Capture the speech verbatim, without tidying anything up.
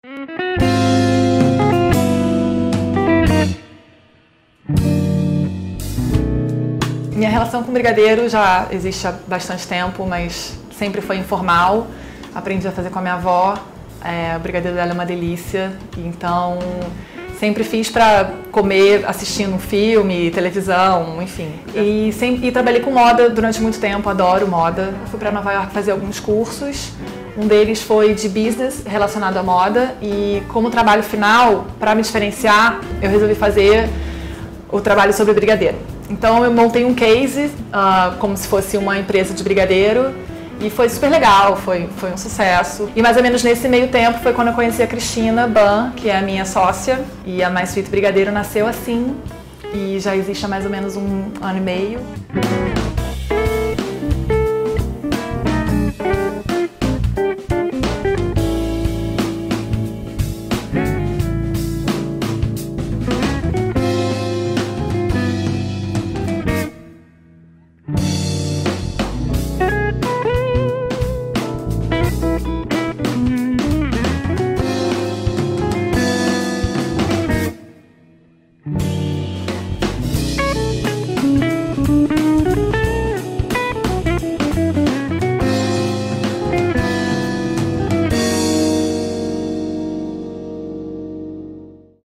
Minha relação com brigadeiro já existe há bastante tempo, mas sempre foi informal. Aprendi a fazer com a minha avó, é, o brigadeiro dela é uma delícia, então sempre fiz para comer assistindo um filme, televisão, enfim. E, sempre, e trabalhei com moda durante muito tempo, adoro moda. Fui para Nova York fazer alguns cursos, um deles foi de business relacionado à moda e como trabalho final, para me diferenciar, eu resolvi fazer o trabalho sobre brigadeiro. Então eu montei um case, uh, como se fosse uma empresa de brigadeiro, e foi super legal, foi, foi um sucesso. E mais ou menos nesse meio tempo foi quando eu conheci a Cristina Ban, que é a minha sócia, e a My Sweet Brigadeiro nasceu assim, e já existe há mais ou menos um ano e meio.